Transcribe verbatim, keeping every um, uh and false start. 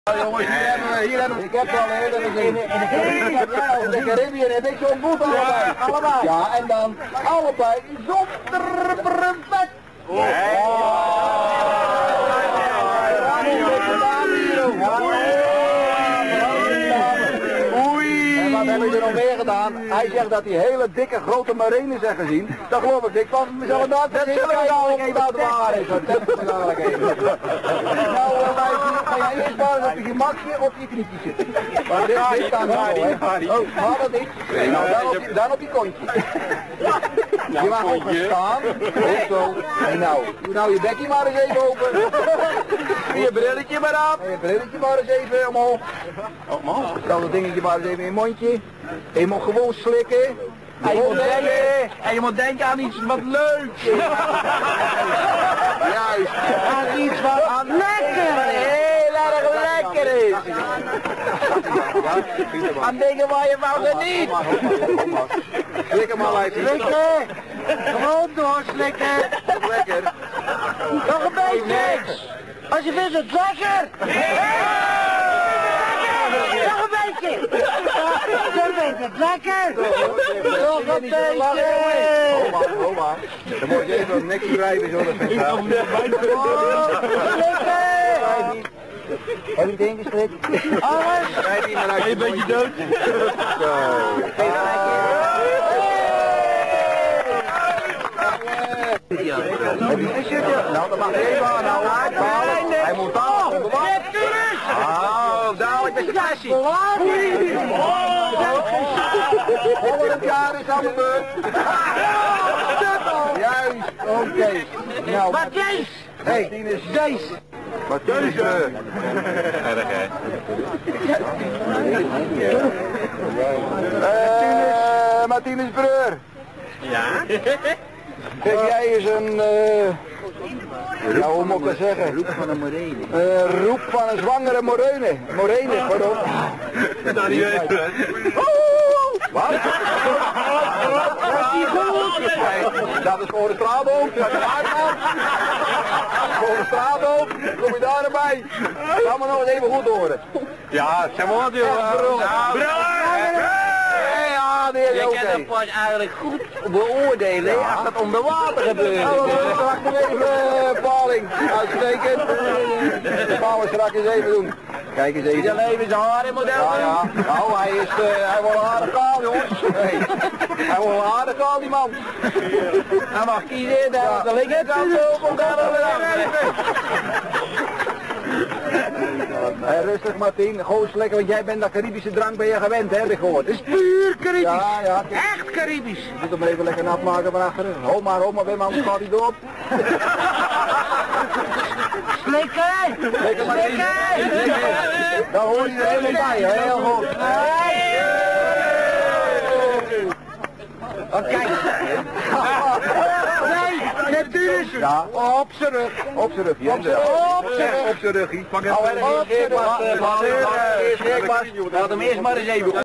Ja, jongens, hier hebben we, hier hebben we, ik heb er al een hele in, in de Caribbean, ja, in de Caribbean heb ik zo'n boet allebei. Ja, allebei. Ja, en dan allebei zonder perfect. Oh. Wat hebben we er nog meer gedaan? Hij zegt dat hij hele dikke grote marines heeft gezien. Dat geloof ik. Ik van mezelf dat dat zullen we dadelijk even uit de waar is. Dat zullen we dadelijk even. Nou, wij ga jij eerst maar op je gemakje of je knietjes zitten. Maar dit, dit staat wel, hè? Oh, gaat dat niet? Nou, dan op je, dan op je kontje. Je mag ook gaan staan. Goed zo. En nou, doe nou je bekje maar eens even open. Je brilletje maar aan. Je brilletje maar eens even omhoog. Omhoog? Dan dat dingetje maar eens even in je mondje. En je moet gewoon slikken. En je moet denken, en je moet denken aan iets wat leuks. Juist. Aan iets wat aan lekker is. Heel erg lekker is. Aan dingen waar je van geniet. Slik hem al uit. Slikken. Gewoon doorslikken. Lekker. Nog een beetje. Als je vindt het lekker. Nog een beetje. Dan vindt het lekker. Nog een beetje. Oma, oma. Dan moet je even niks schrijven zo. Dat vind ik wel. Heb je het ingestrikt? Alles. Een beetje dood. Zo. Nou, dat mag even aanhouden. Hij moet daar onder water. Oh, dadelijk met je passie. Volgend jaar is aan de beurt. Juist, oké. Nou, Matthijs! Hé, Matthijs! Matthijs! Erg, hè? Eh, Martinus broer. Ja? Kijk, jij is een, uh, ja, hoe moet ik dat zeggen? Roep van een morene. Uh, roep van een zwangere morene. Morene, pardon. Dat niet weten. Wat? Dat is voor de straatboom. Dat is voor de straatboom. Kom je daar erbij? Gaan we nog eens even goed horen. Ja, zeg maar wat, joh. Je kan dat pas eigenlijk goed beoordelen, ja, als dat onder water gebeurt. Nou, we straks nog even uh, paling uitstekend. Dat gaan we straks eens even doen. Kijk eens even. Is even zijn haar in model? Ja, ja. Nou, hij is, uh, hij wordt een aardig kaal, jongens. Hey. Hij wordt een aardig kaal, die man. Hij mag kiezen, daar ja. De linkerkant op, of daar de Hey, rustig Martin, gewoon lekker, want jij bent dat Caribische drank ben je gewend, hè, heb ik gehoord. Het is puur Caribisch. Ja, ja. Echt Caribisch. Je moet hem even lekker nat maken van achteren. Ho maar, ho maar, Wim, anders gaat hij door. Slikken! Slikken, Martin. Daar hoor je er helemaal bij, hè, heel goed. Oh, kijk. Natuurlijk. Ja, op zijn rug. Op zijn rug. Op zijn rug. Op zijn rug. Pak hem eerst maar eens even. Laat hem eerst maar eens even.